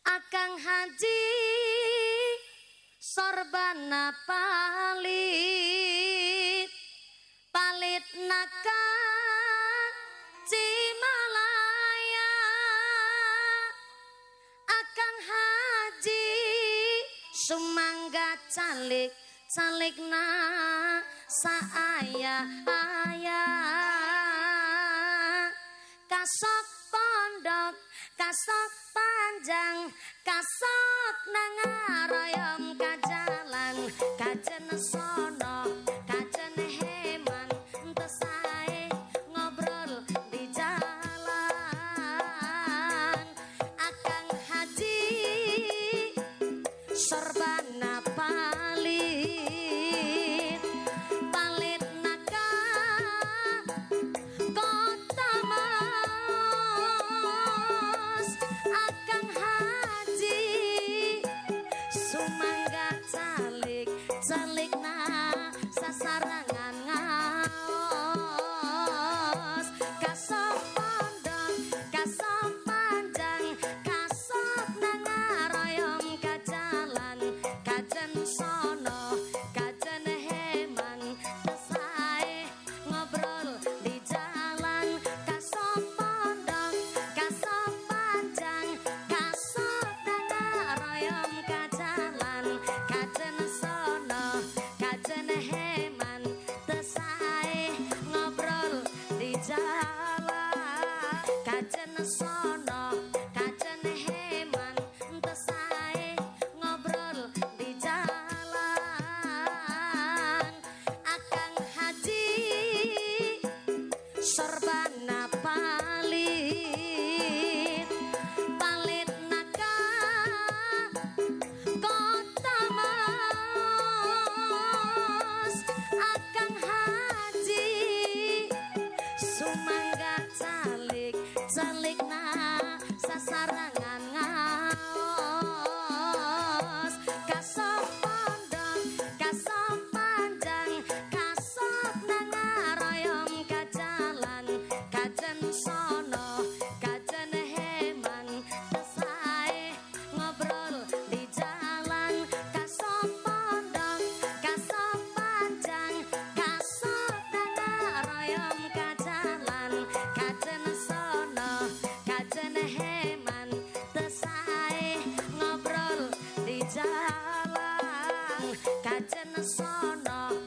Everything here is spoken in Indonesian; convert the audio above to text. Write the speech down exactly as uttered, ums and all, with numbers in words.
Akang Haji sorbana palit palit naka Cimalaya. Akang Haji sumangga calik calikna saaya aya kasok pondok kasok panjang kasok nangaroyom kajalan kajen sono kajen heman tesae ngobrol di jalan. Akang Haji sorbana palit palit naka kota Maus. Akang Haji sumangga calik calikna sasarangan ngaos kasok pondok kasok panjang kasok nangaroyom kajalan kajen sono kajen heman tesae ngobrol di jalan kasok pondok kasok panjang kasok nangaroyom kajalan kajen sono kajen heman tesae ngobrol di jalan kajen sono kajen heman tesae ngobrol di jalan. Akang Haji sorbana palit palit naka kota Maus. Akang Haji sumangga calik calikna sasarangan ngaos kasok pondok kasok panjang kasok nangaroyom kajalan kajen sono kajen heman tesae ngobrol di jalan kasok pondok kasok panjang kasok nangaroyom kajalan kajen sono kajen heman tesae ngobrol di jalan kajen sono